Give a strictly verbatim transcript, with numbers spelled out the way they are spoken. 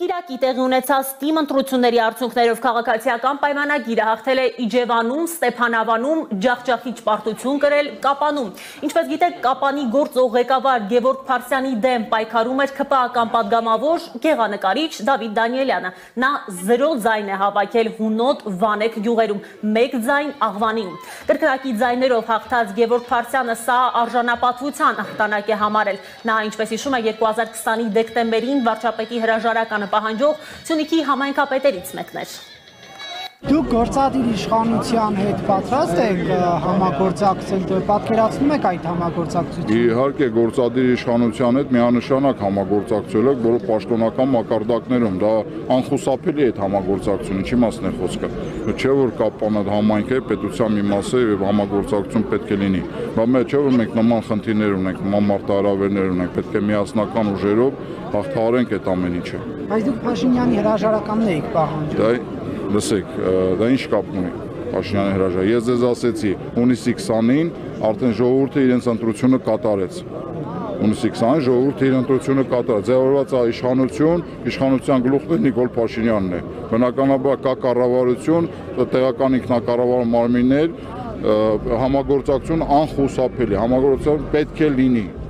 Կիրակի տեղի ունեցած թիմ ընտրությունների արդյունքներով քաղաքացիական պայմանագիրը հաղթել է Իջևանում, Ստեփանավանում, ջախջախիչ պարտություն կրել Կապանում։ Ինչպես գիտեք, Կապանի գործող ղեկավար Գևորգ Փարսյանի դեմ պայքարում էր ՔՊԱ-ական պատգամավոր գեղանկարիչ Դավիթ Դանիելյանը։ Նա զրո ձայն է հավաքել Հունոտ, Վանեք գյուղերում, մեկ ձայն Աղվանիում։ Կրկնակի ձայներով հաղթած Գևորգ Փարսյանը սա արժանապատվության հաղթանակ է համարել։ Նա, ինչպես հիշում է, երկու հազար քսանի դեկտեմբերին վարչապետի հրաժարականը պահանջող Սյունիքի համայնքապետերից մեկն էր։ Դուք գործադիր իշխանության հետ պատրաստ եք համագործակցել, պատկերացնում եք այդ համագործակցությունը։ Իհարկե, գործադիր իշխանության հետ միանշանակ համագործակցել եք, որը պաշտոնական մակարդակներում դա անխուսափելի է այդ համագործակցությունը, ինչի մասն է խոսքը։ Չէ որ Կապանը համայնք է, պետության մի մաս է եւ համագործակցություն պետք է լինի։ Բայց չէ որ մենք նման խնդիրներ ունենք, նման մարտահրավերներ ունենք, պետք է միասնական ուժերով հաղթահարենք այդ ամեն ինչը։ Բայց դուք Փաշինյանի հրաժարականն եք պահանջում։ Լսեք, դա ինչ կապ ունի Փաշինյանի հրաժարականը։ Ես ձեզ ասեցի, հունիսի քսանին արդեն ժողովուրդը իրենց ընտրությունը կատարեց։ Հունիսի քսանին ժողովուրդը իր ընտրությունը կատարեց։ Ձևավորված է իշխանություն, իշխանության գլուխն Նիկոլ Փաշինյանն է։ Բնականաբար կա կառավարություն, տեղական ինքնակառավարման մարմիններ, համագործակցություն անխուսափելի, համագործակցություն պետք է լինի։